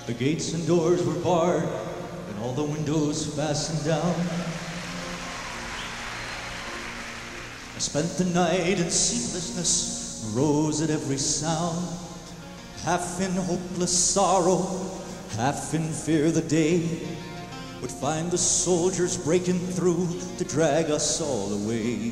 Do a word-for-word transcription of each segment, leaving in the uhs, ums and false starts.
The gates and doors were barred, and all the windows fastened down. I spent the night in sleeplessness, rose at every sound, half in hopeless sorrow, half in fear the day would find the soldiers breaking through to drag us all away.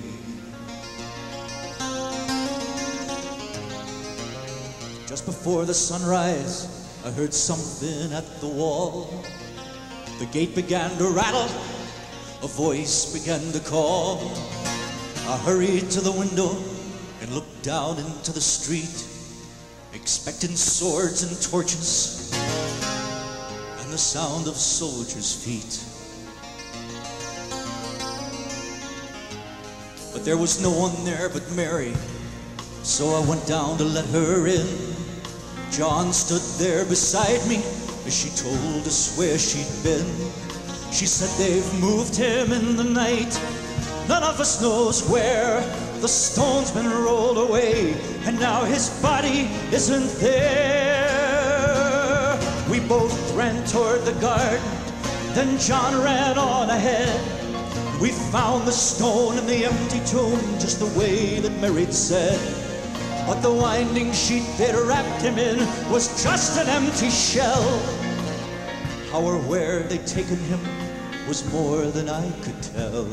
Just before the sunrise, I heard something at the wall. The gate began to rattle, a voice began to call. I hurried to the window and looked down into the street, expecting swords and torches and the sound of soldiers' feet. But there was no one there but Mary, so I went down to let her in. John stood there beside me as she told us where she'd been. She said, they've moved him in the night, none of us knows where. The stone's been rolled away, and now his body isn't there. We both ran toward the garden, then John ran on ahead. We found the stone in the empty tomb, just the way that Mary'd said. But the winding sheet they'd wrapped him in was just an empty shell. How or where they'd taken him was more than I could tell.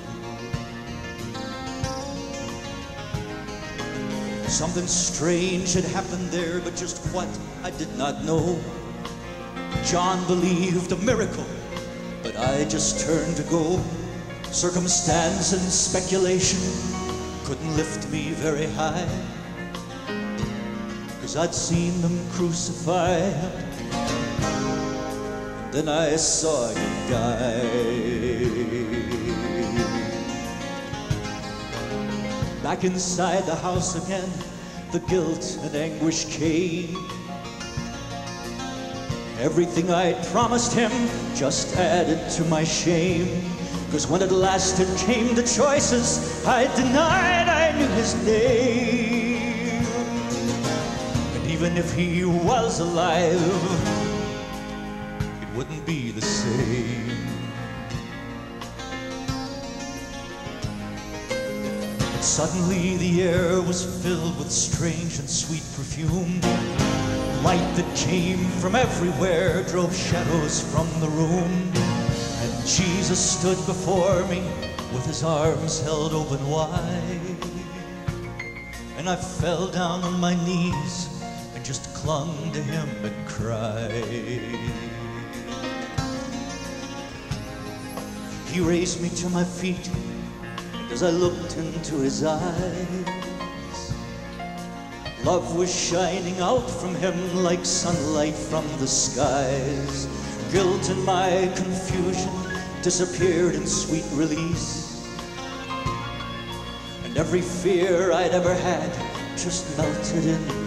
Something strange had happened there, but just what I did not know. John believed a miracle, but I just turned to go. Circumstance and speculation couldn't lift me very high, 'cause I'd seen them crucify, and then I saw him die. Back inside the house again, the guilt and anguish came. Everything I'd promised him just added to my shame, 'cause when at last it came to choices, I denied I knew his name. And even if he was alive, it wouldn't be the same. Suddenly the air was filled with strange and sweet perfume. Light that came from everywhere drove shadows from the room. And Jesus stood before me with his arms held open wide. And I fell down on my knees and just clung to him and cried. He raised me to my feet as I looked into his eyes. Love was shining out from him like sunlight from the skies. Guilt and my confusion disappeared in sweet release. And every fear I'd ever had just melted in